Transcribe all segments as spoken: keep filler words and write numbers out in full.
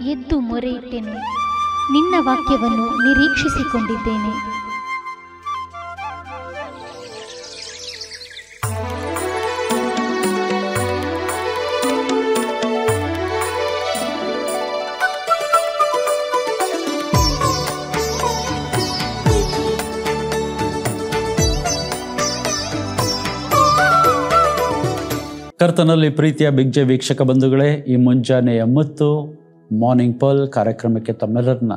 ಎದ್ದು ಮೊರೆಯಿಟ್ಟೆನು. ನಿನ್ನ ವಾಕ್ಯವನ್ನು ನಿರೀಕ್ಷಿಸಿಕೊಂಡಿದ್ದೇನೆ. ಕರ್ತನಲ್ಲಿ ಪ್ರೀತಿಯ ಬಿಗ್ಜೆ ವೀಕ್ಷಕ ಬಂಧುಗಳೇ, ಈ ಮುಂಜಾನೆಯ ಮತ್ತು ಮಾರ್ನಿಂಗ್ ಪರ್ಲ್ ಕಾರ್ಯಕ್ರಮಕ್ಕೆ ತಮ್ಮೆಲ್ಲರನ್ನ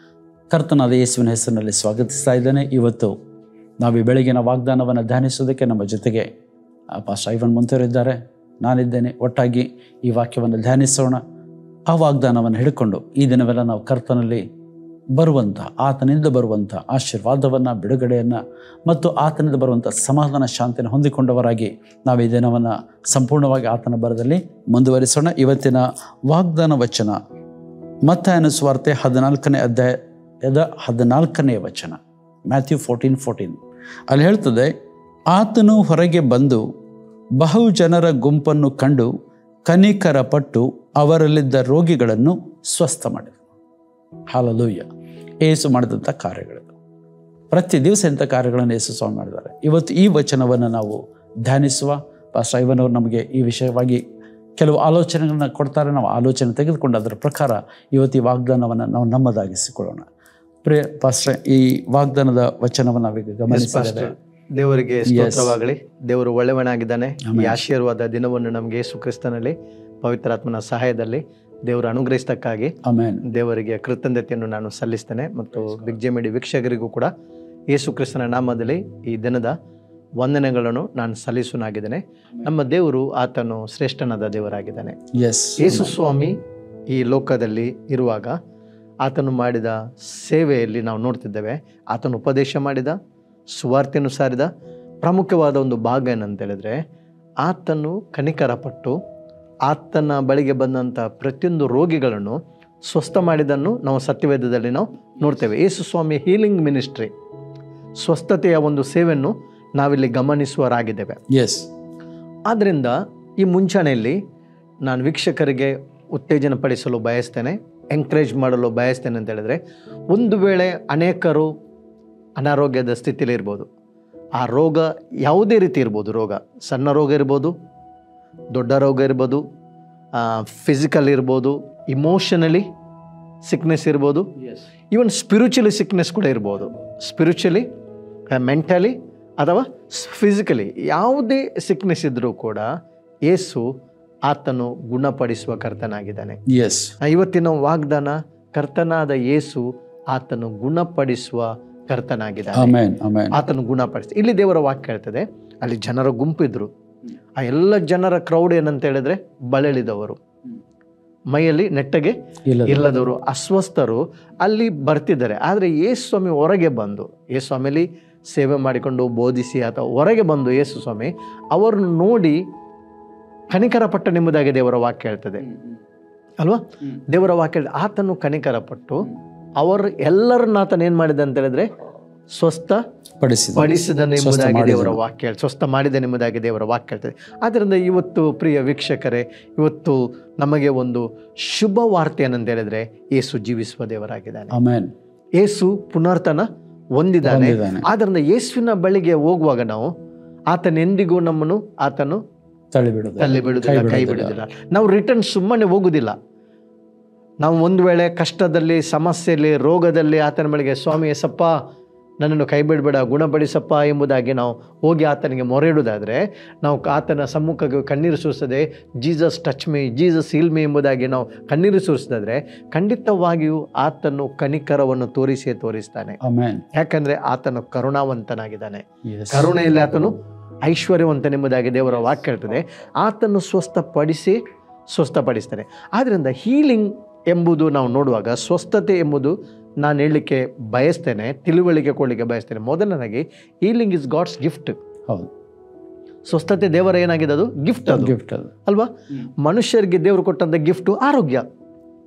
ಕರ್ತನಾದ ಯೇಸುವಿನ ಹೆಸರಿನಲ್ಲಿ ಸ್ವಾಗತಿಸ್ತಾ ಇದ್ದೇನೆ. ಇವತ್ತು ನಾವು ಈ ಬೆಳಗಿನ ವಾಗ್ದಾನವನ್ನು ಧ್ಯಾನಿಸೋದಕ್ಕೆ ನಮ್ಮ ಜೊತೆಗೆ ಪಾಸ್ಟರ್ ಐವನ್ ಮುಂತೇರಿದ್ದಾರೆ, ನಾನಿದ್ದೇನೆ. ಒಟ್ಟಾಗಿ ಈ ವಾಕ್ಯವನ್ನು ಧ್ಯಾನಿಸೋಣ. ಆ ವಾಗ್ದಾನವನ್ನು ಹಿಡ್ಕೊಂಡು ಈ ದಿನವೆಲ್ಲ ನಾವು ಕರ್ತನಲ್ಲಿ ಬರುವಂಥ, ಆತನಿಂದ ಬರುವಂಥ ಆಶೀರ್ವಾದವನ್ನು, ಬಿಡುಗಡೆಯನ್ನು ಮತ್ತು ಆತನಿಂದ ಬರುವಂಥ ಸಮಾಧಾನ, ಶಾಂತಿಯನ್ನು ಹೊಂದಿಕೊಂಡವರಾಗಿ ನಾವು ಈ ದಿನವನ್ನು ಸಂಪೂರ್ಣವಾಗಿ ಆತನ ಬರದಲ್ಲಿ ಮುಂದುವರಿಸೋಣ. ಇವತ್ತಿನ ವಾಗ್ದಾನ ವಚನ ಮತ್ತಾಯನ ಸುವಾರ್ತೆ ಹದಿನಾಲ್ಕನೇ ಅಧ್ಯಾಯದ ಹದಿನಾಲ್ಕನೆಯ ವಚನ, ಮ್ಯಾಥ್ಯೂ ಫೋರ್ಟೀನ್ ಫೋರ್ಟೀನ್. ಅಲ್ಲಿ ಹೇಳ್ತದೆ, ಆತನು ಹೊರಗೆ ಬಂದು ಬಹು ಜನರ ಗುಂಪನ್ನು ಕಂಡು ಕನಿಕರ ಪಟ್ಟು ಅವರಲ್ಲಿದ್ದ ರೋಗಿಗಳನ್ನು ಸ್ವಸ್ಥ ಮಾಡಿದರು. ಹಲ್ಲೆಲೂಯಾ. ಯೇಸು ಮಾಡಿದಂಥ ಕಾರ್ಯಗಳು, ಪ್ರತಿ ದಿವಸ ಇಂಥ ಕಾರ್ಯಗಳನ್ನು ಯೇಸು ಸ್ವಾಮಿ ಮಾಡಿದ್ದಾರೆ. ಇವತ್ತು ಈ ವಚನವನ್ನು ನಾವು ಧ್ಯಾನಿಸುವ. ಪಾಸ್ಟರ್ ಐವನ್ ಅವರು ನಮಗೆ ಈ ವಿಷಯವಾಗಿ ಕೆಲವು ಆಲೋಚನೆಗಳನ್ನ ಕೊಡ್ತಾರೆ. ನಾವು ಆಲೋಚನೆ ತೆಗೆದುಕೊಂಡು ಅದರ ಪ್ರಕಾರ ಇವತ್ತು ಈ ವಾಗ್ದಾನವನ್ನು ನಾವು ನಮ್ಮದಾಗಿಸಿಕೊಳ್ಳೋಣ. ಪ್ರಿಯ ಪಾಸ್ಟರ್, ಈ ವಾಗ್ದಾನದ ವಚನವನ್ನು ನಾವೀಗ ಗಮನಿಸಿದರೆ, ದೇವರಿಗೆ ಸ್ತೋತ್ರವಾಗಲಿ. ದೇವರು ಒಳ್ಳೆಯವನಾಗಿದ್ದಾನೆ. ಈ ಆಶೀರ್ವಾದ ದಿನವನ್ನು ನಮಗೆ ಯೇಸು ಕ್ರಿಸ್ತನಲ್ಲಿ ಪವಿತ್ರಾತ್ಮನ ಸಹಾಯದಲ್ಲಿ ದೇವರು ಅನುಗ್ರಹಿಸಕ್ಕಾಗಿ ಆಮೆನ್. ದೇವರಿಗೆ ಕೃತಜ್ಞತೆಯನ್ನು ನಾನು ಸಲ್ಲಿಸ್ತೇನೆ. ಮತ್ತು ಬಿಗ್ಜೆ ಮೀಡಿಯಾ ವೀಕ್ಷಕರಿಗೂ ಕೂಡ ಯೇಸು ಕ್ರಿಸ್ತನ ನಾಮದಲ್ಲಿ ಈ ದಿನದ ವಂದನೆಗಳನ್ನು ನಾನು ಸಲ್ಲಿಸುನಾಗಿದ್ದೇನೆ. ನಮ್ಮ ದೇವರು ಆತನು ಶ್ರೇಷ್ಠನಾದ ದೇವರಾಗಿದ್ದಾನೆ. ಯೇಸು ಸ್ವಾಮಿ ಈ ಲೋಕದಲ್ಲಿ ಇರುವಾಗ ಆತನು ಮಾಡಿದ ಸೇವೆಯಲ್ಲಿ ನಾವು ನೋಡ್ತಿದ್ದೇವೆ. ಆತನು ಉಪದೇಶ ಮಾಡಿದ, ಸುವಾರ್ತೆಯನ್ನು ಸಾರಿದ ಪ್ರಾಮುಖ್ಯವಾದ ಒಂದು ಭಾಗ ಏನಂತ ಹೇಳಿದ್ರೆ, ಆತನು ಕನಿಕರ ಪಟ್ಟು ಆತನ ಬಳಿಗೆ ಬಂದಂಥ ಪ್ರತಿಯೊಂದು ರೋಗಿಗಳನ್ನು ಸ್ವಸ್ಥ ಮಾಡಿದ್ದನ್ನು ನಾವು ಸತ್ಯವೇದದಲ್ಲಿ ನಾವು ನೋಡ್ತೇವೆ. ಯೇಸು ಸ್ವಾಮಿ ಹೀಲಿಂಗ್ ಮಿನಿಸ್ಟ್ರಿ, ಸ್ವಸ್ಥತೆಯ ಒಂದು ಸೇವೆಯನ್ನು ನಾವಿಲ್ಲಿ ಗಮನಿಸುವರಾಗಿದ್ದೇವೆ. ಎಸ್ ಆದ್ದರಿಂದ ಈ ಮುಂಚೂಣಿಯಲ್ಲಿ ನಾನು ವೀಕ್ಷಕರಿಗೆ ಉತ್ತೇಜನ ಪಡಿಸಲು ಬಯಸ್ತೇನೆ, ಎಂಕರೇಜ್ ಮಾಡಲು ಬಯಸ್ತೇನೆ ಅಂತ ಹೇಳಿದ್ರೆ, ಒಂದು ವೇಳೆ ಅನೇಕರು ಅನಾರೋಗ್ಯದ ಸ್ಥಿತಿಯಲ್ಲಿ ಇರ್ಬೋದು. ಆ ರೋಗ ಯಾವುದೇ ರೀತಿ ಇರ್ಬೋದು. ರೋಗ ಸಣ್ಣ ರೋಗ ಇರ್ಬೋದು, ದೊಡ್ಡ ರೋಗ ಇರ್ಬೋದು, ಫಿಸಿಕಲ್ ಇರ್ಬೋದು, ಇಮೋಷನಲಿ ಸಿಕ್ನೆಸ್ ಇರ್ಬೋದು, ಈವನ್ ಸ್ಪಿರಿಚುಲಿ ಸಿಕ್ನೆಸ್ ಕೂಡ ಇರ್ಬೋದು. ಸ್ಪಿರಿಚುಲಿ, ಮೆಂಟಲಿ ಅಥವಾ ಫಿಸಿಕಲಿ ಯಾವುದೇ ಸಿಕ್ನೆಸ್ ಇದ್ದರೂ ಕೂಡ ಯೇಸು ಆತನು ಗುಣಪಡಿಸುವ ಕರ್ತನಾಗಿದ್ದಾನೆ. ಎಸ್ ಇವತ್ತಿನ ವಾಗ್ದಾನ, ಕರ್ತನಾದ ಯೇಸು ಆತನು ಗುಣಪಡಿಸುವ ಕರ್ತನಾಗಿದ್ದಾನೆ. ಆತನು ಗುಣಪಡಿಸ. ಇಲ್ಲಿ ದೇವರ ವಾಕ್ಯ ಹೇಳ್ತದೆ, ಅಲ್ಲಿ ಜನರ ಗುಂಪಿದ್ರು. ಆ ಎಲ್ಲ ಜನರ ಕ್ರೌಡ್ ಏನಂತ ಹೇಳಿದ್ರೆ, ಬಳಲಿದವರು, ಮೈಯಲ್ಲಿ ನೆಟ್ಟಗೆ ಇಲ್ಲದವರು, ಅಸ್ವಸ್ಥರು ಅಲ್ಲಿ ಬರ್ತಿದ್ದಾರೆ. ಆದರೆ ಯೇಸು ಸ್ವಾಮಿ ಹೊರಗೆ ಬಂದು, ಯೇಸು ಸ್ವಾಮಿಲಿ ಸೇವೆ ಮಾಡಿಕೊಂಡು ಬೋಧಿಸಿ ಅಥವಾ ಹೊರಗೆ ಬಂದು ಯೇಸು ಸ್ವಾಮಿ ಅವರನ್ನು ನೋಡಿ ಕನಿಕರ ಪಟ್ಟ ನಿಮ್ಮದಾಗಿ ದೇವರ ವಾಕ್ಯ ಹೇಳ್ತದೆ ಅಲ್ವಾ? ದೇವರ ವಾಕ್ಯ ಆತನು ಕನಿಕರ ಪಟ್ಟು ಅವರು ಎಲ್ಲರನ್ನ ಆತನ ಏನ್ ಮಾಡಿದ ಅಂತ ಹೇಳಿದ್ರೆ ಸ್ವಸ್ಥ ಪಡಿಸಿದ ಎಂಬುದಾಗಿ ದೇವರ ವಾಕ್ಯ, ಸ್ವಸ್ಥ ಮಾಡಿದ ಎಂಬುದಾಗಿ ದೇವರ ವಾಕ್ಯ ಹೇಳ್ತದೆ. ಆದ್ದರಿಂದ ಇವತ್ತು ಪ್ರಿಯ ವೀಕ್ಷಕರೇ, ಇವತ್ತು ನಮಗೆ ಒಂದು ಶುಭ ವಾರ್ತೆ ಏನಂತ ಹೇಳಿದ್ರೆ, ಯೇಸು ಜೀವಿಸುವ ದೇವರಾಗಿದ್ದಾನೆ. ಯೇಸು ಪುನರ್ತನ ಹೊಂದಿದ್ದಾನೆ. ಆದ್ದರಿಂದ ಯೇಸುವಿನ ಬಳಿಗೆ ಹೋಗುವಾಗ ನಾವು ಆತನೆಂದಿಗೂ ನಮ್ಮನ್ನು ಆತನು ತಳ್ಳಿ ಬಿಡುವುದಿಲ್ಲ, ಕೈ ಬಿಡುವುದಿಲ್ಲ. ನಾವು ರಿಟರ್ನ್ ಸುಮ್ಮನೆ ಹೋಗುವುದಿಲ್ಲ. ನಾವು ಒಂದು ವೇಳೆ ಕಷ್ಟದಲ್ಲಿ, ಸಮಸ್ಯೆಯಲ್ಲಿ, ರೋಗದಲ್ಲಿ ಆತನ ಬಳಿಗೆ ಸ್ವಾಮಿ ಎಸಪ್ಪ ನನ್ನನ್ನು ಕೈ ಬಿಡಬೇಡ, ಗುಣಪಡಿಸಪ್ಪ ಎಂಬುದಾಗಿ ನಾವು ಹೋಗಿ ಆತನಿಗೆ ಮೊರೆ ಇಡುವುದಾದರೆ, ನಾವು ಆತನ ಸಮ್ಮುಖಕ್ಕೆ ಕಣ್ಣೀರು ಸುರಿಸದೆ Jesus touch me, Jesus heal me ಎಂಬುದಾಗಿ ನಾವು ಕಣ್ಣೀರು ಸುರಿಸಿದ್ರೆ ಖಂಡಿತವಾಗಿಯೂ ಆತನು ಕನಿಕರವನ್ನು ತೋರಿಸೇ ತೋರಿಸ್ತಾನೆ. ಯಾಕಂದ್ರೆ ಆತನು ಕರುಣಾವಂತನಾಗಿದ್ದಾನೆ. ಕರುಣೆಯಲ್ಲಿ ಆತನು ಐಶ್ವರ್ಯವಂತನೆಂಬುದಾಗಿ ದೇವರ ವಾಕ್ಯ ಹೇಳ್ತದೆ. ಆತನು ಸ್ವಸ್ಥಪಡಿಸಿ ಸ್ವಸ್ಥಪಡಿಸ್ತಾನೆ. ಆದ್ದರಿಂದ ಹೀಲಿಂಗ್ ಎಂಬುದು ನಾವು ನೋಡುವಾಗ, ಸ್ವಸ್ಥತೆ ಎಂಬುದು ನಾನು ಹೇಳಲಿಕ್ಕೆ ಬಯಸ್ತೇನೆ, ತಿಳುವಳಿಕೆ ಕೊಡಲಿಕ್ಕೆ ಬಯಸ್ತೇನೆ. ಮೊದಲನಾಗಿ ಹೀಲಿಂಗ್ ಇಸ್ ಗಾಡ್ಸ್ ಗಿಫ್ಟ್. ಹೌದು, ಸ್ವಸ್ಥತೆ ದೇವರ ಏನಾಗಿದೆ, ಅದು ಗಿಫ್ಟ್. ಅದು ಗಿಫ್ಟ್ ಅಲ್ವಾ? ಮನುಷ್ಯರಿಗೆ ದೇವರು ಕೊಟ್ಟಂತ ಗಿಫ್ಟು ಆರೋಗ್ಯ.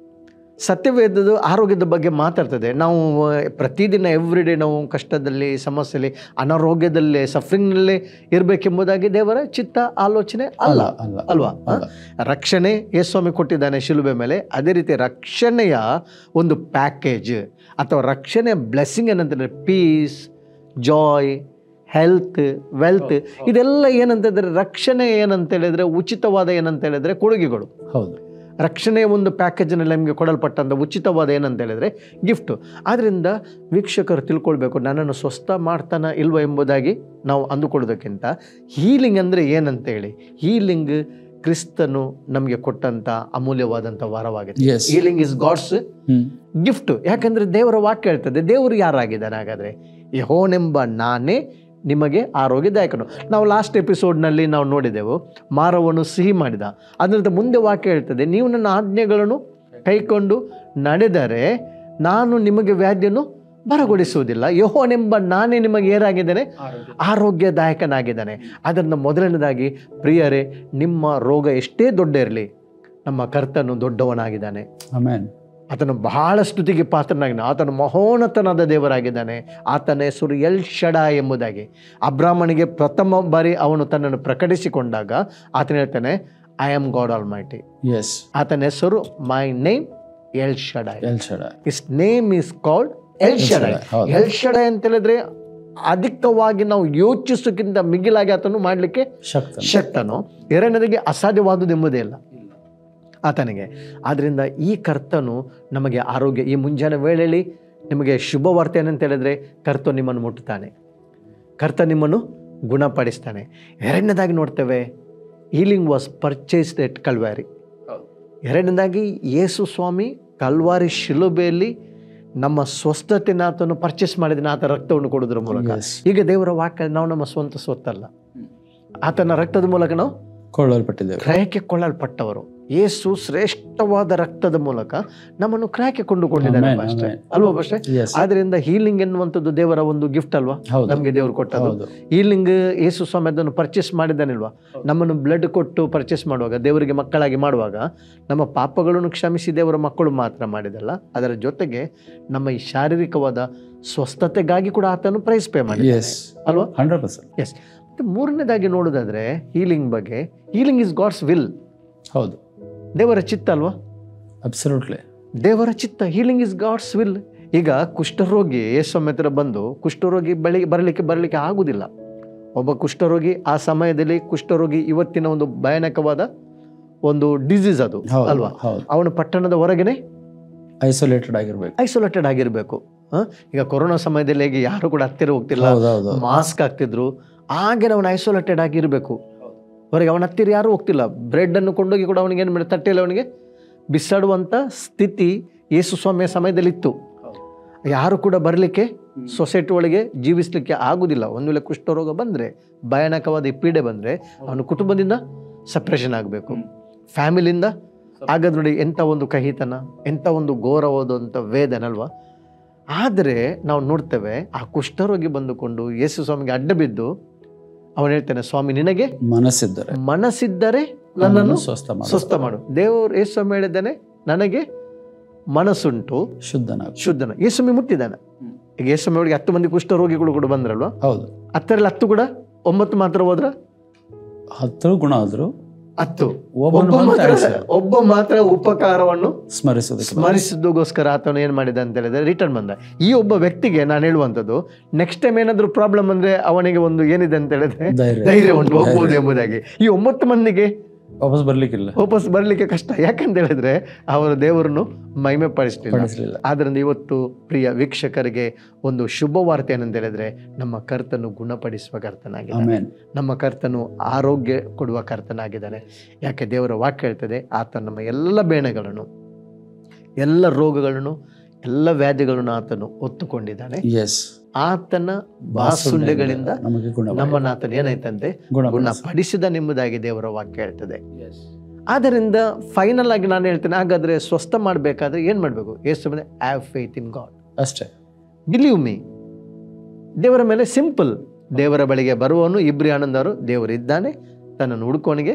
ಸತ್ಯವೇದದ ಆರೋಗ್ಯದ ಬಗ್ಗೆ ಮಾತಾಡ್ತದೆ. ನಾವು ಪ್ರತಿದಿನ ಎವ್ರಿ ಡೇ ನಾವು ಕಷ್ಟದಲ್ಲಿ, ಸಮಸ್ಯೆಯಲ್ಲಿ, ಅನಾರೋಗ್ಯದಲ್ಲೇ, ಸಫರಿಂಗ್ನಲ್ಲೇ ಇರಬೇಕೆಂಬುದಾಗಿ ದೇವರ ಚಿತ್ತ, ಆಲೋಚನೆ ಅಲ್ಲ ಅಲ್ವಾ? ರಕ್ಷಣೆ ಯೇಸುಸ್ವಾಮಿ ಕೊಟ್ಟಿದ್ದಾನೆ ಶಿಲುಬೆ ಮೇಲೆ. ಅದೇ ರೀತಿ ರಕ್ಷಣೆಯ ಒಂದು ಪ್ಯಾಕೇಜ್ ಅಥವಾ ರಕ್ಷಣೆಯ ಬ್ಲೆಸ್ಸಿಂಗ್ ಏನಂತಂದರೆ ಪೀಸ್, ಜಾಯ್, ಹೆಲ್ತ್, ವೆಲ್ತ್, ಇದೆಲ್ಲ ಏನಂತಂದರೆ ರಕ್ಷಣೆ ಏನಂತ ಹೇಳಿದರೆ ಉಚಿತವಾದ ಏನಂತ ಹೇಳಿದರೆ ಕೊಡುಗೆಗಳು. ಹೌದು, ರಕ್ಷಣೆಯ ಒಂದು ಪ್ಯಾಕೇಜ್ನಲ್ಲಿ ನಮಗೆ ಕೊಡಲ್ಪಟ್ಟಂಥ ಉಚಿತವಾದ ಏನಂತ ಹೇಳಿದರೆ ಗಿಫ್ಟು. ಆದ್ದರಿಂದ ವೀಕ್ಷಕರು ತಿಳ್ಕೊಳ್ಬೇಕು, ನನ್ನನ್ನು ಸ್ವಸ್ಥ ಮಾಡ್ತಾನ ಇಲ್ವ ಎಂಬುದಾಗಿ ನಾವು ಅಂದುಕೊಳ್ಳೋದಕ್ಕಿಂತ ಹೀಲಿಂಗ್ ಅಂದರೆ ಏನಂತೇಳಿ, ಹೀಲಿಂಗ್ ಕ್ರಿಸ್ತನು ನಮಗೆ ಕೊಟ್ಟಂಥ ಅಮೂಲ್ಯವಾದಂಥ ವರವಾಗಿದೆ. Healing is God's gift. ಯಾಕಂದರೆ ದೇವರ ವಾಕ್ಯ ಹೇಳ್ತದೆ, ದೇವರು ಯಾರಾಗಿದ್ದಾನೆ ಹಾಗಾದರೆ? ಯೆಹೋವನೆಂಬ ನಾನೇ ನಿಮಗೆ ಆರೋಗ್ಯದಾಯಕನು. ನಾವು ಲಾಸ್ಟ್ ಎಪಿಸೋಡ್ನಲ್ಲಿ ನಾವು ನೋಡಿದೆವು, ಮಾರವನ್ನು ಸಿಹಿ ಮಾಡಿದ. ಅದರಿಂದ ಮುಂದೆ ವಾಕ್ಯ ಹೇಳ್ತದೆ, ನೀವು ನನ್ನ ಆಜ್ಞೆಗಳನ್ನು ಕೈಕೊಂಡು ನಡೆದರೆ ನಾನು ನಿಮಗೆ ವ್ಯಾಧಿಯನ್ನು ಬರಗೊಡಿಸುವುದಿಲ್ಲ. ಯೆಹೋವನೆಂಬ ನಾನೇ ನಿಮಗೆ ಏನಾಗಿದ್ದೇನೆ? ಆರೋಗ್ಯದಾಯಕನಾಗಿದ್ದಾನೆ. ಅದರಿಂದ ಮೊದಲನೇದಾಗಿ ಪ್ರಿಯರೇ, ನಿಮ್ಮ ರೋಗ ಎಷ್ಟೇ ದೊಡ್ಡ ಇರಲಿ, ನಮ್ಮ ಕರ್ತನು ದೊಡ್ಡವನಾಗಿದ್ದಾನೆ. ಆಮೆನ್. ಆತನು ಬಹಳ ಸ್ತುತಿಗೆ ಪಾತ್ರನಾಗಿದ್ದಾನೆ. ಆತನು ಮಹೋನ್ನತನಾದ ದೇವರಾಗಿದ್ದಾನೆ. ಆತನ ಹೆಸರು ಎಲ್ ಶಡಾಯ್ ಎಂಬುದಾಗಿ. ಅಬ್ರಾಹ್ಮನಿಗೆ ಪ್ರಥಮ ಬಾರಿ ಅವನು ತನ್ನನ್ನು ಪ್ರಕಟಿಸಿಕೊಂಡಾಗ ಆತನು ಹೇಳ್ತಾನೆ, I am God almighty. Yes, ಆತನ ಹೆಸರು my name El Shaddai. El Shaddai, is name is called El Shaddai. El Shaddai ಅಂತ ಹೇಳಿದ್ರೆ ಅಧಿಕವಾಗಿ ನಾವು ಯೋಚಿಸೋಕ್ಕಿಂತ ಮಿಗಿಲಾಗಿ ಆತನು ಮಾಡಲಿಕ್ಕೆ ಶಕ್ತನು. ಎರಡನೇದಾಗಿ ಅಸಾಧ್ಯವಾದುದೆಂಬುದೇ ಇಲ್ಲ ಆತನಿಗೆ. ಆದ್ದರಿಂದ ಈ ಕರ್ತನು ನಮಗೆ ಆರೋಗ್ಯ, ಈ ಮುಂಜಾನೆ ವೇಳೆಯಲ್ಲಿ ನಿಮಗೆ ಶುಭವಾರ್ತೆ ಏನಂತ ಹೇಳಿದ್ರೆ, ಕರ್ತ ನಿಮ್ಮನ್ನು ಮುಟ್ಟುತ್ತಾನೆ, ಕರ್ತ ನಿಮ್ಮನ್ನು ಗುಣಪಡಿಸ್ತಾನೆ. ಎರಡನೇದಾಗಿ ನೋಡ್ತೇವೆ, healing was purchased at Calvary. ಎರಡನೇದಾಗಿ ಯೇಸು ಸ್ವಾಮಿ ಕಲ್ವಾರಿ ಶಿಲುಬೆಯಲ್ಲಿ ನಮ್ಮ ಸ್ವಸ್ಥತೆನ ಆತನು ಪರ್ಚೇಸ್ ಮಾಡಿದ, ಆತ ರಕ್ತವನ್ನು ಕೊಡೋದ್ರ ಮೂಲಕ. ಈಗ ದೇವರ ವಾಕ್ಯ ನಾವು ನಮ್ಮ ಸ್ವಂತ ಸ್ವತ್ತಲ್ಲ, ಆತನ ರಕ್ತದ ಮೂಲಕ ನಾವು ಕೊಳ್ಳಲ್ಪಟ್ಟಿದ್ದೇವೆ, ಕ್ರಯಕ್ಕೆ ಕೊಳ್ಳಲ್ಪಟ್ಟವರು. ಯೇಸು ಶ್ರೇಷ್ಠವಾದ ರಕ್ತದ ಮೂಲಕ ನಮ್ಮನ್ನು ಕ್ರಯಕ್ಕೆ ಕೊಂಡುಕೊಂಡಿದ್ದಾನೆ ಅಲ್ವಾ ಅಷ್ಟೇ. ಆದ್ರಿಂದ ಹೀಲಿಂಗ್ ಎನ್ನುವಂಥದ್ದು ದೇವರ ಒಂದು ಗಿಫ್ಟ್ ಅಲ್ವಾ, ನಮಗೆ ದೇವರು ಕೊಟ್ಟದ್ದು. ಹೀಲಿಂಗ್ ಯೇಸು ಸ್ವಾಮಿ ಅದನ್ನು ಪರ್ಚೇಸ್ ಮಾಡಿದ್ದಾನಿಲ್ವಾ. ನಮ್ಮನ್ನು ಬ್ಲಡ್ ಕೊಟ್ಟು ಪರ್ಚೇಸ್ ಮಾಡುವಾಗ, ದೇವರಿಗೆ ಮಕ್ಕಳಾಗಿ ಮಾಡುವಾಗ, ನಮ್ಮ ಪಾಪಗಳನ್ನು ಕ್ಷಮಿಸಿ ದೇವರ ಮಕ್ಕಳು ಮಾತ್ರ ಮಾಡಿದಲ್ಲ, ಅದರ ಜೊತೆಗೆ ನಮ್ಮ ಈ ಶಾರೀರಿಕವಾದ ಸ್ವಸ್ಥತೆಗಾಗಿ ಕೂಡ ಆತನು ಪ್ರೈಸ್ ಪೇ ಮಾಡಿ ಅಲ್ವಾ. Hundred percent yes. ಮತ್ತು ಮೂರನೇದಾಗಿ ನೋಡೋದಾದ್ರೆ ಹೀಲಿಂಗ್ ಬಗ್ಗೆ, ಹೀಲಿಂಗ್ ಇಸ್ ಗಾಡ್ಸ್ ವಿಲ್. ಹೌದು, ದೇವರ ಚಿತ್ತ ಅಲ್ವಾ. ಅಬ್ಸಲ್ಯೂಟ್ಲಿ ದೇವರ ಚಿತ್ತ. Healing is God's will. ಈಗ ಕುಷ್ಠರೋಗಿ ಯೇಸು ಹತ್ರ ಬಂದು, ಕುಷ್ಠರೋಗಿ ಬಳಿ ಬರಲಿಕ್ಕೆ ಬರಲಿಕ್ಕೆ ಆಗುವುದಿಲ್ಲ. ಒಬ್ಬ ಕುಷ್ಠರೋಗಿ ಆ ಸಮಯದಲ್ಲಿ, ಕುಷ್ಠರೋಗಿ ಇವತ್ತಿನ ಒಂದು ಭಯಾನಕವಾದ ಒಂದು ಡಿಸೀಸ್ ಅದು ಅಲ್ವಾ. ಅವನು ಪಟ್ಟಣದ ಹೊರಗನೆ ಐಸೋಲೇಟೆಡ್ ಆಗಿರ್ಬೇಕು ಐಸೋಲೇಟೆಡ್ ಆಗಿರ್ಬೇಕು ಈಗ ಕೊರೋನಾ ಸಮಯದಲ್ಲಿ ಹೇಗೆ ಯಾರು ಕೂಡ ಹತ್ತಿರ ಹೋಗ್ತಿಲ್ಲ, ಮಾಸ್ಕ್ ಹಾಕ್ತಿದ್ರು, ಹಾಗೆ ಅವನು ಐಸೋಲೇಟೆಡ್ ಆಗಿರಬೇಕು. ಹೊರಗೆ ಅವನ ಹತ್ತಿರ ಯಾರು ಹೋಗ್ತಿಲ್ಲ. ಬ್ರೆಡ್ ಅನ್ನು ಕೊಂಡೋಗಿ ಕೂಡ ಅವನಿಗೆ ಏನು ಮಾಡಿ ತಟ್ಟೆಯಲ್ಲಿ ಅವನಿಗೆ ಬಿಸಾಡುವಂಥ ಸ್ಥಿತಿ ಯೇಸು ಸ್ವಾಮಿಯ ಸಮಯದಲ್ಲಿ ಇತ್ತು. ಯಾರು ಕೂಡ ಬರಲಿಕ್ಕೆ, ಸೊಸೈಟಿ ಒಳಗೆ ಜೀವಿಸಲಿಕ್ಕೆ ಆಗುವುದಿಲ್ಲ. ಒಂದು ವೇಳೆ ಕುಷ್ಠರೋಗ ಬಂದರೆ, ಭಯಾನಕವಾದ ಈ ಪೀಡೆ ಬಂದರೆ, ಅವನು ಕುಟುಂಬದಿಂದ ಸಪ್ರೇಷನ್ ಆಗಬೇಕು, ಫ್ಯಾಮಿಲಿಯಿಂದ. ಆಗದು ನೋಡಿ ಎಂಥ ಒಂದು ಕಹಿತನ, ಎಂಥ ಒಂದು ಘೋರವಾದಂಥ ವೇದನೆ ಅಲ್ವಾ. ಆದರೆ ನಾವು ನೋಡ್ತೇವೆ, ಆ ಕುಷ್ಠರೋಗಿ ಬಂದುಕೊಂಡು ಯೇಸು ಸ್ವಾಮಿಗೆ ಅಡ್ಡ ಬಿದ್ದು ಅವನು ಹೇಳ್ತಾನೆ, ಸ್ವಾಮಿ ನಿನಗೆ ಮನಸ್ಸಿದ್ದರೆ ಮನಸ್ಸಿದ್ದರೆ ನನ್ನನ್ನು ಸ್ವಸ್ಥ ಮಾಡು. ದೇವರು ಯೇಸು ಸ್ವಾಮಿ ಹೇಳಿದ್ದಾನೆ, ನನಗೆ ಮನಸ್ಸುಂಟು, ಶುದ್ಧನ ಶುದ್ಧನ ಯೇಸು ಸ್ವಾಮಿ ಮುಟ್ಟಿದ್ದಾನೆ. ಈಗ ಯೇಸು ಸ್ವಾಮಿ ಅವರಿಗೆ ಹತ್ತು ಮಂದಿ ಕುಷ್ಠ ರೋಗಿಗಳು ಕೂಡ ಬಂದ್ರಲ್ವ. ಹೌದು, ಹತ್ತರಲ್ಲಿ ಹತ್ತು ಕೂಡ, ಒಂಬತ್ತು ಮಾತ್ರ ಹೋದ್ರ, ಹತ್ತು ಗುಣ ಆದ್ರು ಹತ್ತು, ಒಬ್ಬ ಮಾತ್ರ ಉಪಕಾರವನ್ನು ಸ್ಮರಿಸುವುದು ಸ್ಮರಿಸಿದ್ದಗೋಸ್ಕರ ಆತನು ಏನ್ ಮಾಡಿದ ಅಂತ ಹೇಳಿದ್ರೆ ರಿಟರ್ನ್ ಬಂದ. ಈ ಒಬ್ಬ ವ್ಯಕ್ತಿಗೆ ನಾನು ಹೇಳುವಂಥದ್ದು, ನೆಕ್ಸ್ಟ್ ಟೈಮ್ ಏನಾದ್ರು ಪ್ರಾಬ್ಲಮ್ ಅಂದ್ರೆ ಅವನಿಗೆ ಒಂದು ಏನಿದೆ ಅಂತ ಹೇಳಿದ್ರೆ ಧೈರ್ಯ ಉಂಟು, ಹೋಗ್ಬೋದು ಎಂಬುದಾಗಿ. ಈ ಒಂಬತ್ತು ಮಂದಿಗೆ ವಾಪಸ್ ಬರ್ಲಿಕ್ಕಿಲ್ಲ, ವಾಪಸ್ ಬರ್ಲಿಕ್ಕೆ ಕಷ್ಟ. ಯಾಕಂತ ಹೇಳಿದ್ರೆ ಅವರು ದೇವರನ್ನು ಮಹಿಮೆ ಪಡಿಸಲಿಲ್ಲ. ಆದ್ರಿಂದ ಇವತ್ತು ಪ್ರಿಯ ವೀಕ್ಷಕರಿಗೆ ಒಂದು ಶುಭವಾರ್ತೆ ಏನಂತ ಹೇಳಿದ್ರೆ, ನಮ್ಮ ಕರ್ತನು ಗುಣಪಡಿಸುವ ಕರ್ತನಾಗಿದ್ದಾನೆ, ನಮ್ಮ ಕರ್ತನು ಆರೋಗ್ಯ ಕೊಡುವ ಕರ್ತನಾಗಿದ್ದಾನೆ. ಯಾಕೆ ದೇವರ ವಾಕ್ಯ ಹೇಳ್ತದೆ, ಆತ ನಮ್ಮ ಎಲ್ಲ ಬೇಣೆಗಳನ್ನು, ಎಲ್ಲ ರೋಗಗಳನ್ನು, ಎಲ್ಲ ವ್ಯಾಧಿಗಳನ್ನು ಆತನು ಹೊತ್ತುಕೊಂಡಿದ್ದಾನೆ. ಆತನ ಬಾಸುಂಡೆಗಳಿಂದ ನಮ್ಮನ್ನ ಆತನ ಏನಾಯ್ತಂತೆ ಗುಣಪಡಿಸಿದ ಎಂಬುದಾಗಿ ದೇವರ ವಾಕ್ಯ ಹೇಳ್ತದೆ. ಆದ್ದರಿಂದ ಫೈನಲ್ ಆಗಿ ನಾನು ಹೇಳ್ತೇನೆ, ಹಾಗಾದ್ರೆ ಸ್ವಸ್ಥ ಮಾಡಬೇಕಾದ್ರೆ ಏನ್ ಮಾಡ್ಬೇಕು? ಯೇಸು ಬಂದ್ರೆ ಹ್ಯಾವ್ ಫೇತ್ ಇನ್ ಗಾಡ್ ಅಷ್ಟೇ, ಬಿಲೀವ್ ಮೀ. ದೇವರ ಮೇಲೆ ಸಿಂಪಲ್. ದೇವರ ಬಳಿಗೆ ಬರುವವನು ಇಬ್ರಿ ಆನಂದರು, ದೇವರು ಇದ್ದಾನೆ, ತನ್ನನ್ನು ಹುಡುಕೋನಿಗೆ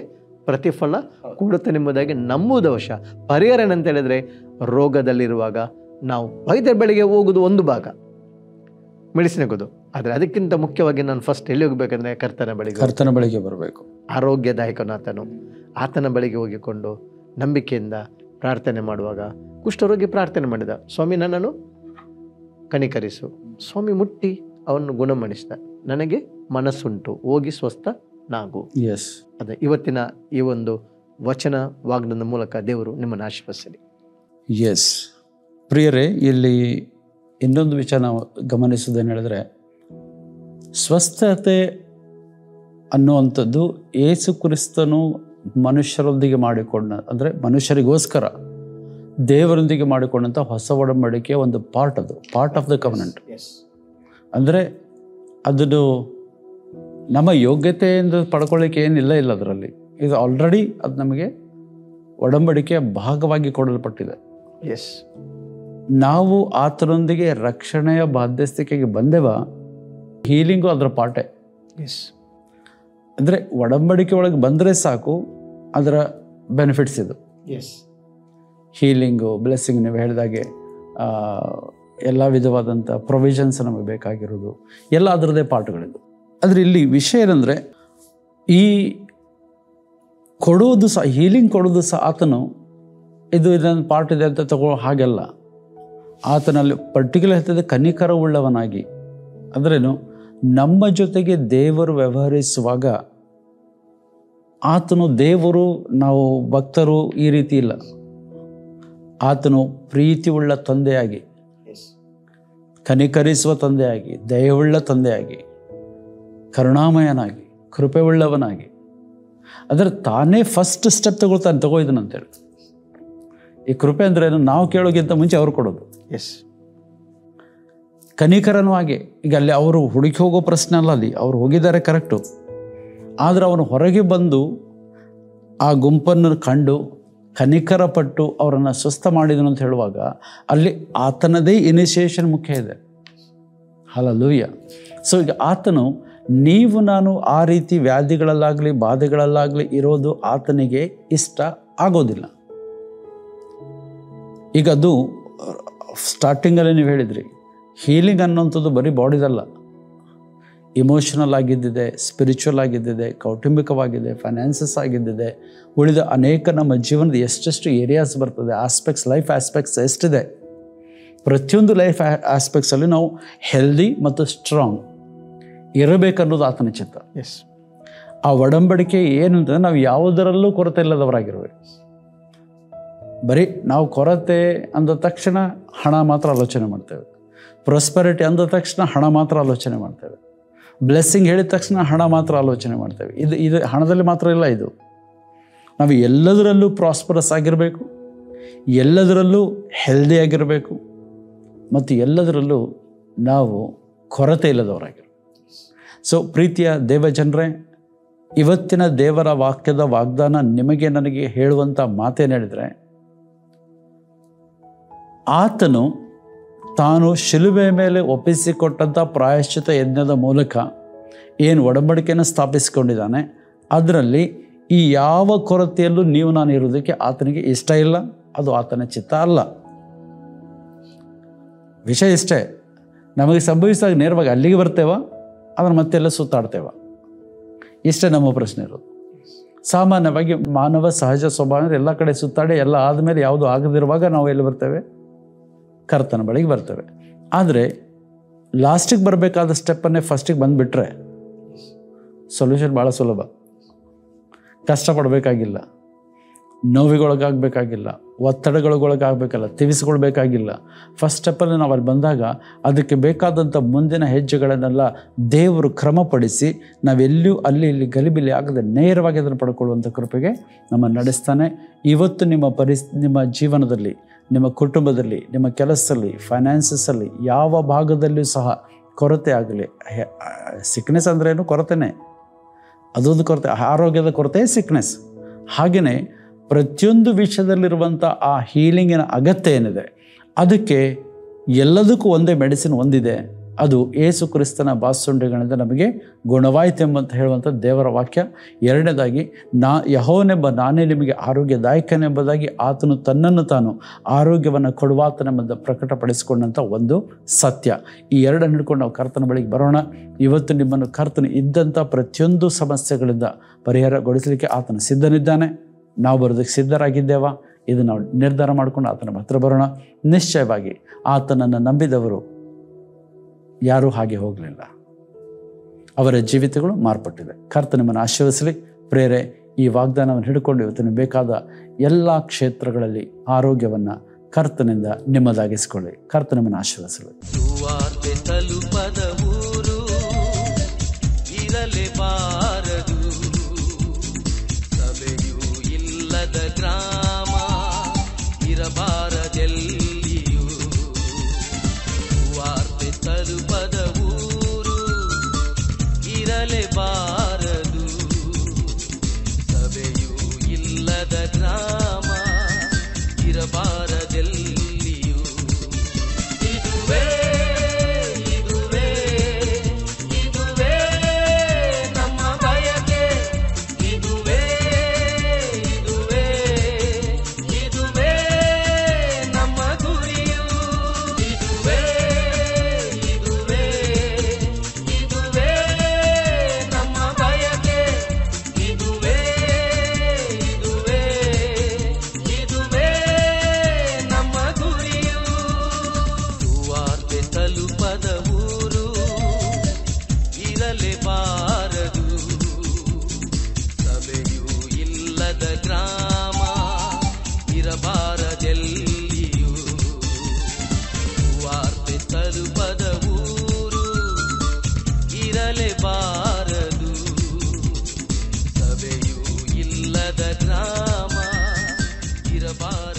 ಪ್ರತಿಫಲ ಕೊಡುತ್ತನೆಂಬುದಾಗಿ ನಂಬುವುದು ಅವಶ್ಯ. ಪರಿಹಾರ ಏನಂತ ಹೇಳಿದ್ರೆ, ರೋಗದಲ್ಲಿರುವಾಗ ನಾವು ವೈದ್ಯರ ಬಳಿಗೆ ಹೋಗೋದು ಒಂದು ಭಾಗ, ಮೆಡಿಸಿನ್ ಆಗೋದು. ಆದರೆ ಅದಕ್ಕಿಂತ ಮುಖ್ಯವಾಗಿ ನಾನು ಫಸ್ಟ್ ಎಲ್ಲಿ ಹೋಗ್ಬೇಕಂದ್ರೆ ಕರ್ತನ ಬಳಿಗೆ ಕರ್ತನ ಬಳಿಗೆ ಬರಬೇಕು. ಆರೋಗ್ಯದಾಯಕನಾತನು ಆತನ ಬಳಿಗೆ ಹೋಗಿಕೊಂಡು ನಂಬಿಕೆಯಿಂದ ಪ್ರಾರ್ಥನೆ ಮಾಡುವಾಗ, ಕುಷ್ಠರೋಗಿ ಪ್ರಾರ್ಥನೆ ಮಾಡಿದ, ಸ್ವಾಮಿ ನನ್ನನ್ನು ಕನಿಕರಿಸು. ಸ್ವಾಮಿ ಮುಟ್ಟಿ ಅವನು ಗುಣಮಣಿಸಿದ, ನನಗೆ ಮನಸ್ಸುಂಟು, ಹೋಗಿ ಸ್ವಸ್ಥನಾಗು. ಎಸ್, ಅದೇ ಇವತ್ತಿನ ಈ ಒಂದು ವಚನ ವಾಗ್ದಾನದ ಮೂಲಕ ದೇವರು ನಿಮ್ಮನ್ನು ಆಶೀರ್ವದಿಸಲಿ. ಎಸ್ ಪ್ರಿಯರೇ, ಇಲ್ಲಿ ಇನ್ನೊಂದು ವಿಚಾರ ನಾವು ಗಮನಿಸೋದೇನು ಹೇಳಿದ್ರೆ, ಸ್ವಸ್ಥತೆ ಅನ್ನುವಂಥದ್ದು ಯೇಸು ಕ್ರಿಸ್ತನು ಮನುಷ್ಯರೊಂದಿಗೆ ಮಾಡಿಕೊಂಡ, ಅಂದರೆ ಮನುಷ್ಯರಿಗೋಸ್ಕರ ದೇವರೊಂದಿಗೆ ಮಾಡಿಕೊಂಡಂಥ ಹೊಸ ಒಡಂಬಡಿಕೆಯ ಒಂದು ಪಾರ್ಟ್, ಅದು ಪಾರ್ಟ್ ಆಫ್ ದ ಕವನೆಂಟ್. ಅಂದರೆ ಅದನ್ನು ನಮ್ಮ ಯೋಗ್ಯತೆಯಿಂದ ಪಡ್ಕೊಳ್ಳಿಕ್ಕೆ ಏನಿಲ್ಲ ಇಲ್ಲ ಅದರಲ್ಲಿ. ಇದು ಆಲ್ರೆಡಿ ಅದು ನಮಗೆ ಒಡಂಬಡಿಕೆಯ ಭಾಗವಾಗಿ ಕೊಡಲ್ಪಟ್ಟಿದೆ. ಎಸ್, ನಾವು ಆತನೊಂದಿಗೆ ರಕ್ಷಣೆಯ ಬಾಧ್ಯಸ್ಥಿಕೆಗೆ ಬಂದೆವ, ಹೀಲಿಂಗು ಅದರ ಪಾರ್ಟೇ. ಎಸ್, ಅಂದರೆ ಒಡಂಬಡಿಕೆ ಒಳಗೆ ಬಂದರೆ ಸಾಕು ಅದರ ಬೆನಿಫಿಟ್ಸ್ ಇದು. ಎಸ್, ಹೀಲಿಂಗು, ಬ್ಲೆಸ್ಸಿಂಗ್, ನೀವು ಹೇಳಿದಾಗೆ ಎಲ್ಲ ವಿಧವಾದಂಥ ಪ್ರೊವಿಷನ್ಸ್ ನಮಗೆ ಬೇಕಾಗಿರೋದು ಎಲ್ಲ ಅದರದ್ದೇ ಪಾರ್ಟ್ಗಳಿದು. ಆದರೆ ಇಲ್ಲಿ ವಿಷಯ ಏನಂದರೆ, ಈ ಕೊಡೋದು ಸಹ, ಹೀಲಿಂಗ್ ಕೊಡೋದು ಸಹ ಆತನು ಇದು ಇದೊಂದು ಪಾರ್ಟ್ ಇದೆ ಅಂತ ತಗೋ ಹಾಗೆಲ್ಲ. ಆತನಲ್ಲಿ ಪರ್ಟಿಕ್ಯುಲರ್ ಹೇಳ್ತದೆ ಕನಿಕರವುಳ್ಳವನಾಗಿ. ಅಂದ್ರೇನು, ನಮ್ಮ ಜೊತೆಗೆ ದೇವರು ವ್ಯವಹರಿಸುವಾಗ ಆತನು ದೇವರು, ನಾವು ಭಕ್ತರು ಈ ರೀತಿ ಇಲ್ಲ. ಆತನು ಪ್ರೀತಿಯುಳ್ಳ ತಂದೆಯಾಗಿ, ಕನಿಕರಿಸುವ ತಂದೆಯಾಗಿ, ದಯವುಳ್ಳ ತಂದೆಯಾಗಿ, ಕರುಣಾಮಯನಾಗಿ, ಕೃಪೆಯುಳ್ಳವನಾಗಿ, ಅದರ ತಾನೇ ಫಸ್ಟ್ ಸ್ಟೆಪ್ ತಗೊಳ್ತಾನೆ, ತಗೋ ಇದನ್ನಂತೇಳಿ. ಈ ಕೃಪೆ ಅಂದರೆ ಏನು, ನಾವು ಕೇಳೋಕ್ಕಿಂತ ಮುಂಚೆ ಅವ್ರು ಕೊಡೋದು. ಎಸ್, ಕನಿಕರನೂ ಹಾಗೆ. ಈಗ ಅಲ್ಲಿ ಅವರು ಹುಡುಕಿ ಹೋಗೋ ಪ್ರಶ್ನೆ ಅಲ್ಲ, ಅಲ್ಲಿ ಅವ್ರು ಹೋಗಿದ್ದಾರೆ ಕರೆಕ್ಟು. ಆದರೆ ಅವನು ಹೊರಗೆ ಬಂದು ಆ ಗುಂಪನ್ನು ಕಂಡು ಕನಿಕರಪಟ್ಟು ಅವರನ್ನು ಸ್ವಸ್ಥ ಮಾಡಿದನು ಅಂತ ಹೇಳುವಾಗ ಅಲ್ಲಿ ಆತನದೇ ಇನಿಷಿಯೇಷನ್ ಮುಖ್ಯ ಇದೆ. ಹಲ್ಲೆಲೂಯ. ಸೊ ಈಗ ಆತನು, ನೀವು ನಾನು ಆ ರೀತಿ ವ್ಯಾಧಿಗಳಲ್ಲಾಗಲಿ ಬಾಧೆಗಳಲ್ಲಾಗಲಿ ಇರೋದು ಆತನಿಗೆ ಇಷ್ಟ ಆಗೋದಿಲ್ಲ. ಈಗ ಅದು ಸ್ಟಾರ್ಟಿಂಗಲ್ಲೇ ನೀವು ಹೇಳಿದ್ರಿ, ಹೀಲಿಂಗ್ ಅನ್ನೋಂಥದ್ದು ಬರೀ ಬಾಡಿದಲ್ಲ, ಇಮೋಷನಲ್ ಆಗಿದ್ದಿದೆ, ಸ್ಪಿರಿಚುವಲ್ ಆಗಿದ್ದಿದೆ, ಕೌಟುಂಬಿಕವಾಗಿದೆ, ಫೈನಾನ್ಸಸ್ ಆಗಿದ್ದಿದೆ, ಉಳಿದ ಅನೇಕ ನಮ್ಮ ಜೀವನದ ಎಷ್ಟೆಷ್ಟು ಏರಿಯಾಸ್ ಬರ್ತದೆ, ಆಸ್ಪೆಕ್ಟ್ಸ್, ಲೈಫ್ ಆಸ್ಪೆಕ್ಟ್ಸ್ ಎಷ್ಟಿದೆ. ಪ್ರತಿಯೊಂದು ಲೈಫ್ ಆಸ್ಪೆಕ್ಟ್ಸಲ್ಲಿ ನಾವು ಹೆಲ್ದಿ ಮತ್ತು ಸ್ಟ್ರಾಂಗ್ ಇರಬೇಕನ್ನೋದು ಆತನ ಚಿತ್ತ. ಎಸ್, ಆ ಒಡಂಬಡಿಕೆ ಏನಂದರೆ, ನಾವು ಯಾವುದರಲ್ಲೂ ಕೊರತೆ ಇಲ್ಲದವರಾಗಿರ್ಬೇಕು. ಬರೀ ನಾವು ಕೊರತೆ ಅಂದ ತಕ್ಷಣ ಹಣ ಮಾತ್ರ ಆಲೋಚನೆ ಮಾಡ್ತೇವೆ. ಪ್ರಾಸ್ಪರಿಟಿ ಅಂದ ತಕ್ಷಣ ಹಣ ಮಾತ್ರ ಆಲೋಚನೆ ಮಾಡ್ತೇವೆ. ಬ್ಲೆಸ್ಸಿಂಗ್ ಹೇಳಿದ ತಕ್ಷಣ ಹಣ ಮಾತ್ರ ಆಲೋಚನೆ ಮಾಡ್ತೇವೆ. ಇದು ಇದು ಹಣದಲ್ಲಿ ಮಾತ್ರ ಇಲ್ಲ. ಇದು ನಾವು ಎಲ್ಲದರಲ್ಲೂ ಪ್ರಾಸ್ಪರಸ್ ಆಗಿರಬೇಕು, ಎಲ್ಲದರಲ್ಲೂ ಹೆಲ್ದಿ ಆಗಿರಬೇಕು, ಮತ್ತು ಎಲ್ಲದರಲ್ಲೂ ನಾವು ಕೊರತೆ ಇಲ್ಲದವರಾಗಿರಬೇಕು. ಸೊ ಪ್ರೀತಿಯ ದೇವಜನರೇ, ಇವತ್ತಿನ ದೇವರ ವಾಕ್ಯದ ವಾಗ್ದಾನ ನಿಮಗೆ ನನಗೆ ಹೇಳುವಂಥ ಮಾತೇನು ಹೇಳಿದರೆ, ಆತನು ತಾನು ಶಿಲುಬೆ ಮೇಲೆ ಒಪ್ಪಿಸಿಕೊಟ್ಟಂಥ ಪ್ರಾಯಶ್ಚಿತ ಯಜ್ಞದ ಮೂಲಕ ಏನು ಒಡಂಬಡಿಕೆಯನ್ನು ಸ್ಥಾಪಿಸಿಕೊಂಡಿದ್ದಾನೆ, ಅದರಲ್ಲಿ ಈ ಯಾವ ಕೊರತೆಯಲ್ಲೂ ನೀವು ನಾನು ಇರೋದಕ್ಕೆ ಆತನಿಗೆ ಇಷ್ಟ ಇಲ್ಲ. ಅದು ಆತನ ಚಿತ್ತ ಅಲ್ಲ. ವಿಷಯ ಇಷ್ಟೇ, ನಮಗೆ ಸಂಭವಿಸಿದಾಗ ನೇರವಾಗಿ ಅಲ್ಲಿಗೆ ಬರ್ತೇವ, ಅದನ್ನು ಮತ್ತೆಲ್ಲ ಸುತ್ತಾಡ್ತೇವ, ಇಷ್ಟೇ ನಮ್ಮ ಪ್ರಶ್ನೆ ಇರೋದು. ಸಾಮಾನ್ಯವಾಗಿ ಮಾನವ ಸಹಜ ಸ್ವಭಾವ ಅಂದರೆ ಎಲ್ಲ ಕಡೆ ಸುತ್ತಾಡಿ ಎಲ್ಲ ಆದಮೇಲೆ ಯಾವುದು ಆಗದಿರುವಾಗ ನಾವು ಎಲ್ಲಿ ಬರ್ತೇವೆ, ಕರ್ತನ ಬಳಿಗೆ ಬರ್ತೇವೆ. ಆದರೆ ಲಾಸ್ಟಿಗೆ ಬರಬೇಕಾದ ಸ್ಟೆಪ್ಪನ್ನೇ ಫಸ್ಟಿಗೆ ಬಂದುಬಿಟ್ರೆ ಸೊಲ್ಯೂಷನ್ ಭಾಳ ಸುಲಭ. ಕಷ್ಟಪಡಬೇಕಾಗಿಲ್ಲ, ನೋವಿಗೊಳಗಾಗಬೇಕಾಗಿಲ್ಲ, ಒತ್ತಡಗಳಿಗೊಳಗಾಗಬೇಕಲ್ಲ, ತಿವಿಸ್ಕೊಳ್ಬೇಕಾಗಿಲ್ಲ. ಫಸ್ಟ್ ಸ್ಟೆಪ್ಪಲ್ಲಿ ನಾವು ಅಲ್ಲಿ ಬಂದಾಗ ಅದಕ್ಕೆ ಬೇಕಾದಂಥ ಮುಂದಿನ ಹೆಜ್ಜೆಗಳನ್ನೆಲ್ಲ ದೇವರು ಕ್ರಮಪಡಿಸಿ ನಾವೆಲ್ಲೂ ಅಲ್ಲಿ ಇಲ್ಲಿ ಗಲಿಬಿಲಿ ಆಗದೆ ನೇರವಾಗಿ ಅದನ್ನು ಪಡ್ಕೊಳ್ಳುವಂಥ ಕೃಪೆಗೆ ನಮ್ಮ ನಡೆಸ್ತಾನೆ. ಇವತ್ತು ನಿಮ್ಮ ಪರಿಸ್ ನಿಮ್ಮ ಜೀವನದಲ್ಲಿ, ನಿಮ್ಮ ಕುಟುಂಬದಲ್ಲಿ, ನಿಮ್ಮ ಕೆಲಸದಲ್ಲಿ, ಫೈನಾನ್ಸಸ್ಸಲ್ಲಿ ಯಾವ ಭಾಗದಲ್ಲಿಯೂ ಸಹ ಕೊರತೆ ಆಗಲಿ. ಸಿಕ್ನೆಸ್ ಅಂದ್ರೇನು, ಕೊರತೆನೇ, ಅದೊಂದು ಕೊರತೆ. ಆರೋಗ್ಯದ ಕೊರತೆ ಸಿಕ್ನೆಸ್. ಹಾಗೆಯೇ ಪ್ರತಿಯೊಂದು ವಿಷಯದಲ್ಲಿರುವಂಥ ಆ ಹೀಲಿಂಗಿನ ಅಗತ್ಯ ಏನಿದೆ, ಅದಕ್ಕೆ ಎಲ್ಲದಕ್ಕೂ ಒಂದೇ ಮೆಡಿಸಿನ್ ಒಂದಿದೆ, ಅದು ಯೇಸು ಕ್ರಿಸ್ತನ ಬಾಸುಂಡೆಗಳಿಂದ ನಮಗೆ ಗುಣವಾಯಿತೆಂಬಂತ ಹೇಳುವಂಥ ದೇವರ ವಾಕ್ಯ. ಎರಡನೇದಾಗಿ, ನಾ ಯೆಹೋವನೆಂಬ ನಾನೇ ನಿಮಗೆ ಆರೋಗ್ಯದಾಯಕನೆಂಬುದಾಗಿ ಆತನು ತನ್ನನ್ನು ತಾನು ಆರೋಗ್ಯವನ್ನು ಕೊಡುವಾತನೆಂಬುದು ಪ್ರಕಟಪಡಿಸಿಕೊಂಡಂಥ ಒಂದು ಸತ್ಯ. ಈ ಎರಡನ್ನು ಹಿಡ್ಕೊಂಡು ನಾವು ಕರ್ತನ ಬಳಿಗೆ ಬರೋಣ. ಇವತ್ತು ನಿಮ್ಮನ್ನು ಕರ್ತನು ಇದ್ದಂಥ ಪ್ರತಿಯೊಂದು ಸಮಸ್ಯೆಗಳಿಂದ ಪರಿಹಾರಗೊಳಿಸಲಿಕ್ಕೆ ಆತನು ಸಿದ್ಧನಿದ್ದಾನೆ. ನಾವು ಬರೋದಕ್ಕೆ ಸಿದ್ಧರಾಗಿದ್ದೇವಾ? ಇದು ನಾವು ನಿರ್ಧಾರ ಮಾಡಿಕೊಂಡು ಆತನ ಹತ್ರ ಬರೋಣ. ನಿಶ್ಚಯವಾಗಿ ಆತನನ್ನು ನಂಬಿದವರು ಯಾರೂ ಹಾಗೆ ಹೋಗಲಿಲ್ಲ. ಅವರ ಜೀವಿತಗಳು ಮಾರ್ಪಟ್ಟಿದೆ. ಕರ್ತ ನಿಮ್ಮನ್ನು ಆಶೀರ್ವದಿಸಲಿ. ಪ್ರೇರೆ, ಈ ವಾಗ್ದಾನವನ್ನು ಹಿಡ್ಕೊಂಡು ಇವತ್ತು ನಿಮಗೆ ಬೇಕಾದ ಎಲ್ಲ ಕ್ಷೇತ್ರಗಳಲ್ಲಿ ಆರೋಗ್ಯವನ್ನು ಕರ್ತನಿಂದ ನಿಮ್ಮದಾಗಿಸಿಕೊಳ್ಳಿ. ಕರ್ತ ನಿಮ್ಮನ್ನು ಆಶೀರ್ವದಿಸಲಿ. ಸುವಾರ್ತೆ ತಲುಪದ ಊರು ಇರಲೇಬಾರದು, ಸಭೆಯೂ ಇಲ್ಲದ ಗ್ರಾಮ ಇರಬಾರದೆಲ್ಲಿಯೂ. ಸುವಾರ್ತೆ ತಲುಪದ ಊರು ಇರಲೇಬಾರದು, ಸಭೆಯೂ ಇಲ್ಲದ ಗ್ರಾಮ ಇರಬಾರದೆಲ್ಲಿಯೂ. ಇದುವೇ ಇದುವೇ ಇದುವೇ ನಮ್ಮ ಬಯಕೆ, ಇದುವೇ ಇದುವೇ ಇದುವೇ ನಮ್ಮ ಗುರಿಯು. ಇದುವೇ ಇದುವೇ ಇದುವೇ ನಮ್ಮ ಬಯಕೆ, ಇದುವೇ ಇದುವೇ ಇದುವೇ ನಮ್ಮ ಗುರಿಯು. ಸುವಾರ್ತೆ ತಲುಪದ ಊರು ಇರಲೇಬಾರದು, ಸಭೆಯೂ ಇಲ್ಲದ ಗ್ರಾಮ ಇರಬಾರದೆಲ್ಲಿಯೂ. ಸುವಾರ್ತೆ ತಲುಪದ ಊರು ಇರಲೇಬಾರದು, ಸಭೆಯೂ ಇಲ್ಲದ ಗ್ರಾಮ ಇರಬಾರದು.